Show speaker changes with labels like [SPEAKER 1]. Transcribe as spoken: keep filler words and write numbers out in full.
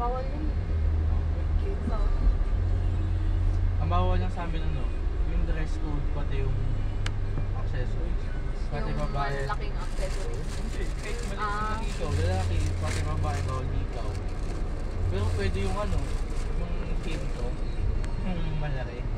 [SPEAKER 1] Bawal yun. So,
[SPEAKER 2] ang bawal lang sa amin ano, yung dress code pati yung accessories. Pati
[SPEAKER 1] yung
[SPEAKER 2] babae.
[SPEAKER 1] malaking accessories.
[SPEAKER 2] Hindi, kahit maliit
[SPEAKER 1] Ah.
[SPEAKER 2] na ikaw, lalaki, pati babae bawal ikaw. Pero pwede yung ano, yung pinto, yung malaki.